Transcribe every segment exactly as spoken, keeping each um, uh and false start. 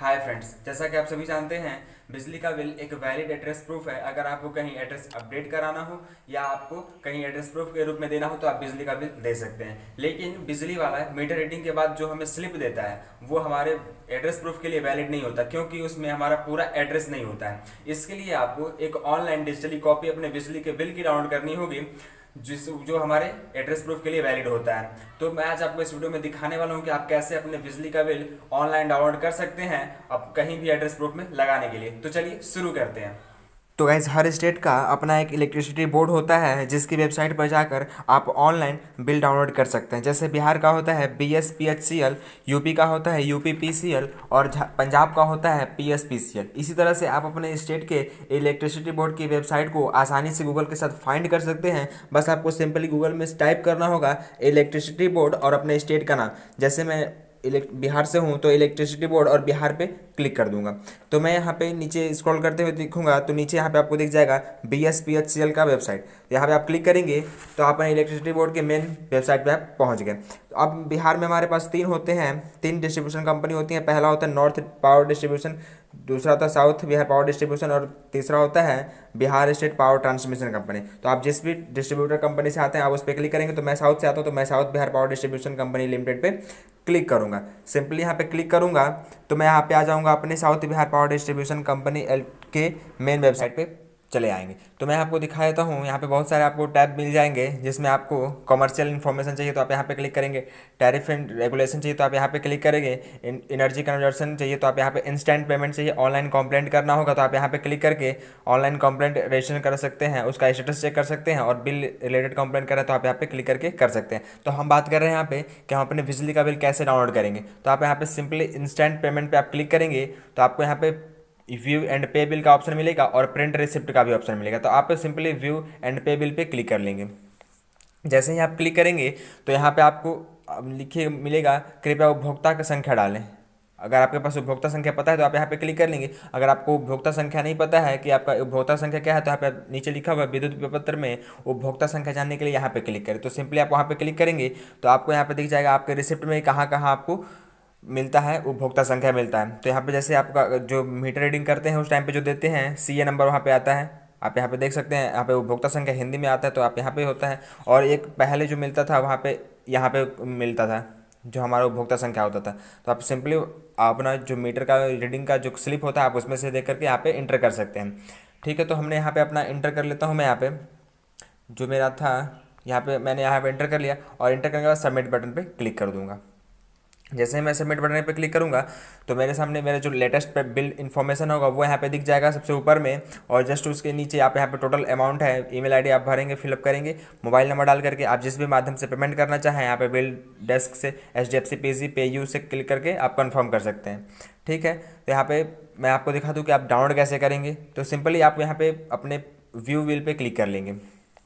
Hi friends, जैसा कि आप सभी जानते हैं बिजली का बिल एक वैलिड एड्रेस प्रूफ है। अगर आपको कहीं एड्रेस अपडेट कराना हो या आपको कहीं एड्रेस प्रूफ के रूप में देना हो तो आप बिजली का बिल दे सकते हैं। लेकिन बिजली वाला मीटर रीडिंग के बाद जो हमें स्लिप देता है वो हमारे एड्रेस प्रूफ के लिए वैलिड नहीं होता, क्योंकि उसमें हमारा पूरा एड्रेस नहीं होता है। इसके लिए आपको एक ऑनलाइन डिजिटली कॉपी अपने बिजली के बिल की डाउनलोड करनी होगी, जिस जो हमारे एड्रेस प्रूफ के लिए वैलिड होता है। तो मैं आज आपको इस वीडियो में दिखाने वाला हूं कि आप कैसे अपने बिजली का बिल ऑनलाइन डाउनलोड कर सकते हैं अब कहीं भी एड्रेस प्रूफ में लगाने के लिए। तो चलिए शुरू करते हैं। तो गाइज, हर स्टेट का अपना एक इलेक्ट्रिसिटी बोर्ड होता है जिसकी वेबसाइट पर जाकर आप ऑनलाइन बिल डाउनलोड कर सकते हैं। जैसे बिहार का होता है B S P H C L, UP का होता है U P P C L और पंजाब का होता है P S P C L. इसी तरह से आप अपने स्टेट के इलेक्ट्रिसिटी बोर्ड की वेबसाइट को आसानी से गूगल के साथ फाइंड कर सकते हैं। बस आपको सिंपली गूगल में टाइप करना होगा इलेक्ट्रिसिटी बोर्ड और अपने स्टेट का नाम। जैसे मैं इलेक्ट बिहार से हूँ तो इलेक्ट्रिसिटी बोर्ड और बिहार पे क्लिक कर दूंगा। तो मैं यहाँ पे नीचे स्क्रॉल करते हुए दिखूंगा तो नीचे यहाँ पे आपको दिख जाएगा B S P H C L का वेबसाइट। यहाँ पे आप क्लिक करेंगे तो आप इलेक्ट्रिसिटी बोर्ड के मेन वेबसाइट पे आप पहुँच गए। तो अब बिहार में हमारे पास तीन होते हैं, तीन डिस्ट्रीब्यूशन कंपनी होती हैं। पहला होता है नॉर्थ पावर डिस्ट्रीब्यूशन, दूसरा होता है साउथ बिहार पावर डिस्ट्रीब्यूशन और तीसरा होता है Bihar state power transmission company. तो आप जिस भी डिस्ट्रीब्यूटर कंपनी से आते हैं आप उस पर क्लिक करेंगे। तो मैं साउथ से आता हूँ तो मैं south Bihar power distribution company limited पे क्लिक करूंगा। सिंपली यहाँ पे क्लिक करूंगा तो मैं यहाँ पे आ जाऊंगा अपने south Bihar power distribution company L के मेन वेबसाइट पे चले आएंगे। तो मैं आपको दिखा देता हूँ, यहाँ पे बहुत सारे आपको टैब मिल जाएंगे जिसमें आपको कमर्शियल इन्फॉर्मेशन चाहिए तो आप यहाँ पे क्लिक करेंगे, टैरिफ एंड रेगुलेशन चाहिए तो आप यहाँ पे क्लिक करेंगे, एनर्जी कन्वर्जन चाहिए तो आप यहाँ पे इंस्टेंट पेमेंट चाहिए, ऑनलाइन कंप्लेंट करना होगा तो आप यहाँ पे क्लिक करके ऑनलाइन कंप्लेंट रजिस्टर कर सकते हैं, उसका स्टेटस चेक कर सकते हैं और बिल रिलेटेड कंप्लेंट करें तो आप यहाँ पे क्लिक करके कर सकते हैं। तो हम बात कर रहे हैं यहाँ पे कि हम अपने बिजली का बिल कैसे डाउनलोड करेंगे। तो आप यहाँ पे सिंपली इंस्टेंट पेमेंट पे आप क्लिक करेंगे तो आपको यहाँ पे व्यू एंड पे बिल का ऑप्शन मिलेगा और प्रिंट रिसिप्ट का भी ऑप्शन मिलेगा। तो आप simply view and pay bill पे क्लिक कर लेंगे। जैसे ही आप क्लिक करेंगे तो यहाँ पे आपको लिखे मिलेगा कृपया उपभोक्ता की संख्या डालें। अगर आपके पास उपभोक्ता संख्या पता है तो आप यहाँ पे क्लिक कर लेंगे। अगर आपको उपभोक्ता संख्या नहीं पता है कि आपका उपभोक्ता संख्या क्या है तो यहाँ पे नीचे लिखा हुआ है विद्युत विपत्र में उपभोक्ता संख्या जानने के लिए यहाँ पे क्लिक करें। तो सिंपली आप वहाँ पे क्लिक करेंगे तो आपको यहाँ पे दिख जाएगा आपके रिसिप्ट में कहाँ कहाँ आपको मिलता है उपभोक्ता संख्या मिलता है। तो यहाँ पे जैसे आपका जो मीटर रीडिंग करते हैं उस टाइम पे जो देते हैं सी ए नंबर वहाँ पे आता है, आप यहाँ पे देख सकते हैं। यहाँ पे उपभोक्ता संख्या हिंदी में आता है तो आप यहाँ पे होता है। और एक पहले जो मिलता था वहाँ पे यहाँ पे मिलता था जो हमारा उपभोक्ता संख्या होता था। तो आप सिंपली अपना जो मीटर का रीडिंग का जो स्लिप होता है आप उसमें से देख करके यहाँ पे इंटर कर सकते हैं। ठीक है, तो हमने यहाँ पे अपना इंटर कर लेता हूँ। मैं यहाँ पे जो मेरा था यहाँ पे मैंने यहाँ पे इंटर कर लिया और इंटर करने के बाद सबमिट बटन पे क्लिक कर दूंगा। जैसे ही मैं सबमिट बटन पे क्लिक करूंगा तो मेरे सामने मेरा जो लेटेस्ट बिल इन्फॉर्मेशन होगा वो यहाँ पे दिख जाएगा सबसे ऊपर में। और जस्ट उसके नीचे आप यहाँ पे टोटल अमाउंट है, ईमेल आईडी आप भरेंगे, फिलअप करेंगे, मोबाइल नंबर डाल करके आप जिस भी माध्यम से पेमेंट करना चाहें यहाँ पे बिल डेस्क से H D F C P G PayU से क्लिक करके आप कन्फर्म कर सकते हैं। ठीक है, तो यहाँ पे मैं आपको दिखा दूँ कि आप डाउनलोड कैसे करेंगे। तो सिंपली आप यहाँ पे अपने व्यू बिल पे क्लिक कर लेंगे।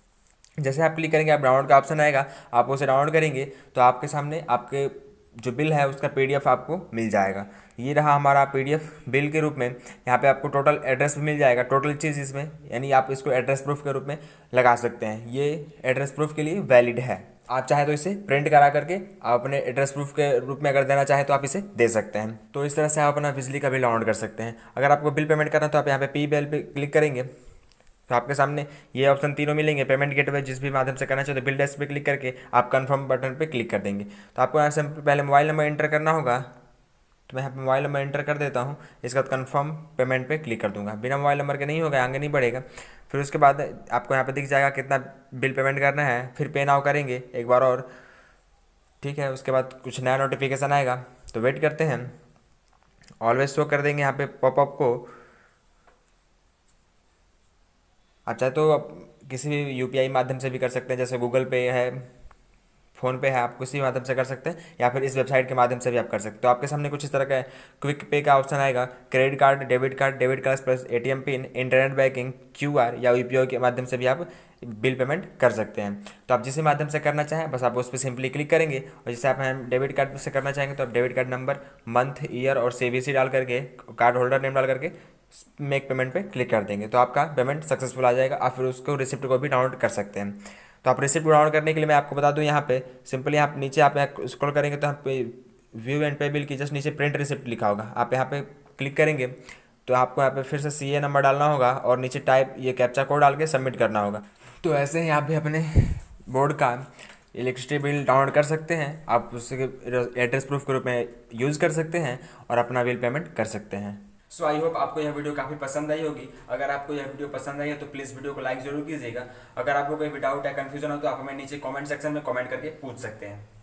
जैसे आप क्लिक करेंगे आप डाउनलोड का ऑप्शन आएगा, आप उसे डाउनलोड करेंगे तो आपके सामने आपके जो बिल है उसका पीडीएफ आपको मिल जाएगा। ये रहा हमारा पीडीएफ बिल के रूप में। यहाँ पे आपको टोटल एड्रेस भी मिल जाएगा, टोटल चीज़ इसमें, यानी आप इसको एड्रेस प्रूफ के रूप में लगा सकते हैं। ये एड्रेस प्रूफ के लिए वैलिड है। आप चाहे तो इसे प्रिंट करा करके आप अपने एड्रेस प्रूफ के रूप में अगर देना चाहें तो आप इसे दे सकते हैं। तो इस तरह से आप अपना बिजली का बिल डाउनलोड कर सकते हैं। अगर आपको बिल पेमेंट करना है तो आप यहाँ पे पी बिल पे क्लिक करेंगे तो आपके सामने ये ऑप्शन तीनों मिलेंगे। पेमेंट गेटवे जिस भी माध्यम से करना चाहते हो बिल डेस्क पे क्लिक करके आप कंफर्म बटन पे क्लिक कर देंगे। तो आपको यहाँ से पहले मोबाइल नंबर एंटर करना होगा। तो मैं यहाँ पे मोबाइल नंबर एंटर कर देता हूँ। इसके बाद कंफर्म पेमेंट पे क्लिक कर दूंगा। बिना मोबाइल नंबर के नहीं होगा, आगे नहीं बढ़ेगा। फिर उसके बाद आपको यहाँ पे दिख जाएगा कितना बिल पेमेंट करना है, फिर पे नाउ करेंगे एक बार और। ठीक है, उसके बाद कुछ नया नोटिफिकेशन आएगा तो वेट करते हैं। ऑलवेज शो कर देंगे यहाँ पे पॉपअप को। आप चाहे तो आप किसी भी यूपीआई माध्यम से भी कर सकते हैं, जैसे गूगल पे है, फ़ोन पे है, आप किसी माध्यम से कर सकते हैं या फिर इस वेबसाइट के माध्यम से भी आप कर सकते हैं। तो आपके सामने कुछ इस तरह का क्विक पे का ऑप्शन आएगा, credit card, debit card, debit card plus ATM pin, internet banking, QR या यूपीआई के माध्यम से भी आप बिल पेमेंट कर सकते हैं। तो आप जिस माध्यम से करना चाहें बस आप उस पर सिंपली क्लिक करेंगे। और जैसे आप डेबिट कार्ड से करना चाहेंगे तो आप debit card number, month, year और सीवीसी डाल करके, कार्ड होल्डर नेम डाल करके मेक पेमेंट पे क्लिक कर देंगे तो आपका पेमेंट सक्सेसफुल आ जाएगा। आप फिर उसको रिसिप्ट को भी डाउनलोड कर सकते हैं। तो आप रिसिप्ट डाउनलोड करने के लिए मैं आपको बता दूं, यहाँ पे सिंपली आप नीचे आप यहाँ स्क्रॉल करेंगे तो यहाँ पे व्यू एंड पे बिल की जस्ट नीचे प्रिंट रिसिप्ट लिखा होगा, आप यहाँ पे क्लिक करेंगे तो आपको यहाँ पे फिर से सी ए नंबर डालना होगा और नीचे टाइप ये कैप्चा कोड डाल के सबमिट करना होगा। तो ऐसे ही आप भी अपने बोर्ड का इलेक्ट्रिसिटी बिल डाउनलोड कर सकते हैं, आप उसके एड्रेस प्रूफ के रूप में यूज़ कर सकते हैं और अपना बिल पेमेंट कर सकते हैं। सो आई होप आपको यह वीडियो काफ़ी पसंद आई होगी। अगर आपको यह वीडियो पसंद आई है तो प्लीज़ वीडियो को लाइक जरूर कीजिएगा। अगर आपको कोई भी डाउट या कन्फ्यूजन हो तो आप हमें नीचे कमेंट सेक्शन में कमेंट करके पूछ सकते हैं।